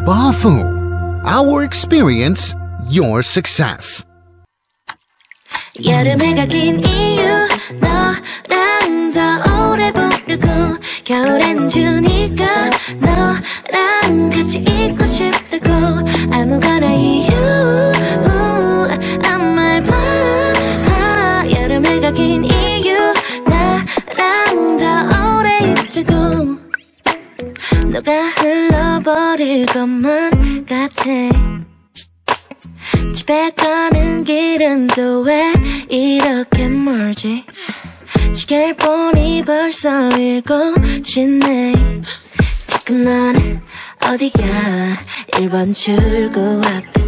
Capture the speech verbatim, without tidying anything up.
Bafu. Our experience, your success. 여름해가 긴 이유 너랑 더 오래 보려고 겨울엔 주니까 너랑 같이 있고 싶다고 아무거나 이유 아무 말 봐 여름해가 긴 이유 나랑 더 오래 있자고 너가 흘러버릴 것만 같아 집에 가는 길은 또 왜 이렇게 멀지 시계를 보니 벌써 일곱 시네 지금 넌 어디야 일 번 출구 앞에